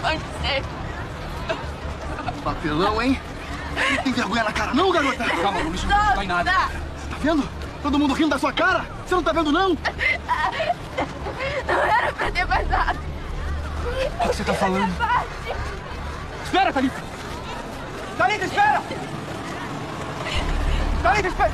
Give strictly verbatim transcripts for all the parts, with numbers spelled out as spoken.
pode ser. Papelão, hein? Não tem vergonha na cara não, garota? Calma, Bruno, isso não vai nada. Tá vendo? Todo mundo rindo da sua cara? Você não tá vendo, não? Não era pra ter vazado. O que você tá falando? Espera, Thalita! Thalita, espera! Thalita, espera!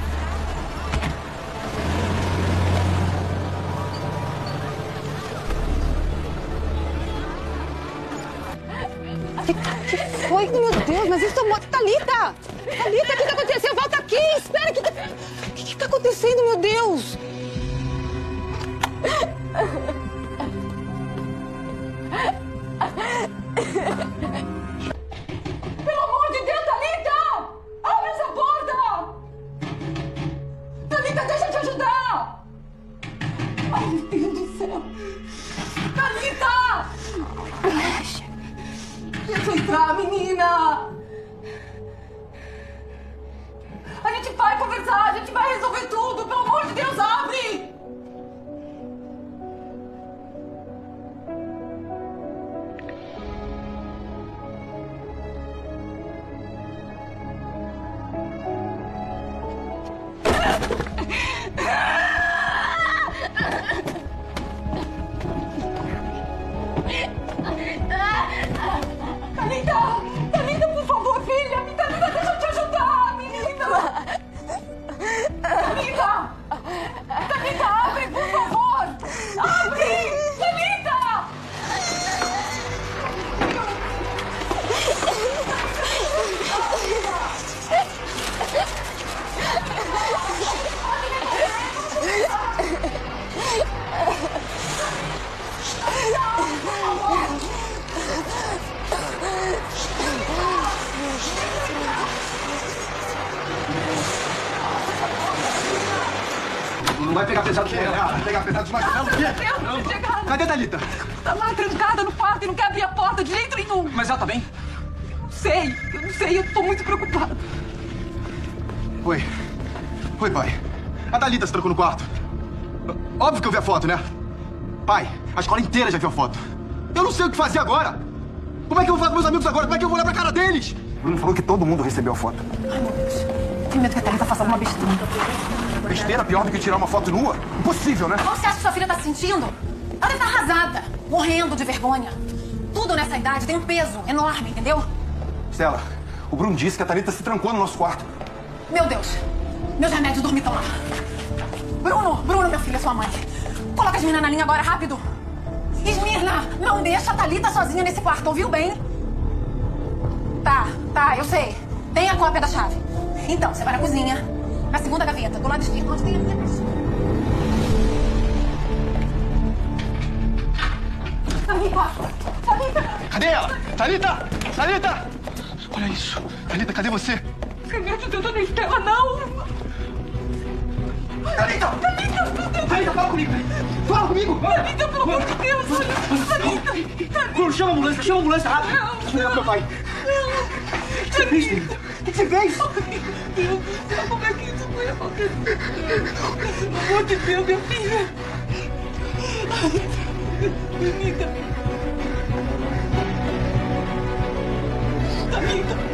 O que, que foi? Meu Deus, mas isso é uma... Thalita! Thalita, o que, que aconteceu? Volta aqui! Espera! O que, que, que tá acontecendo, meu Deus? Pelo amor de Deus, Thalita! Abre essa porta! Thalita, deixa eu te ajudar! Ai, meu Deus do céu! Thalita! Deixa eu entrar, menina! A gente vai conversar, a gente vai resolver tudo! Pelo amor de Deus, abre! Thalita! Thalita, por favor, filha! Thalita, deixa eu te ajudar, menina! Thalita! Thalita, abre, por favor! Abre! Thalita! Não vai pegar pesado com ela. Vai pegar pesado demais com ela. O quê? Não. Cadê a Thalita? Tá lá trancada no quarto e não quer abrir a porta de jeito nenhum. Mas ela tá bem? Não sei, eu não sei, eu tô muito preocupada. Oi. Oi, pai. A Thalita se trancou no quarto. Óbvio que eu vi a foto, né? Pai, a escola inteira já viu a foto. Eu não sei o que fazer agora. Como é que eu vou falar com meus amigos agora? Como é que eu vou olhar pra cara deles? Bruno falou que todo mundo recebeu a foto. Ai, meu Deus. Tenho medo que a Thalita faça alguma besteira. Besteira pior do que tirar uma foto nua? Impossível, né? Como você acha que sua filha tá se sentindo? Ela deve estar arrasada, morrendo de vergonha. Tudo nessa idade tem um peso enorme, entendeu? Stella, o Bruno disse que a Thalita se trancou no nosso quarto. Meu Deus, meus remédios dormitam lá. Bruno, Bruno, meu filho, é sua mãe. Coloca as meninas na linha agora, rápido. Esmirna, não deixa a Thalita sozinha nesse quarto, ouviu bem? Tá, tá, eu sei. Tem a cópia da chave. Então, você vai na cozinha, na segunda gaveta, do lado esquerdo, onde tem a minha caixa. Thalita! Thalita! Cadê ela? Thalita! Thalita! Olha isso. Thalita, cadê você? Remédio da dona Estela, não! Thalita! Thalita! Thalita, fala comigo! Fala comigo! Thalita, pelo amor de Deus! Thalita! Bruno, chama a ambulância, chama a ambulância rápido! Não. Deixa eu ligar pro meu pai. O que você fez, Thalita? O que você fez? Meu Deus do céu, como é que isso foi acontecer? Pelo amor de Deus, minha filha! Thalita! Thalita!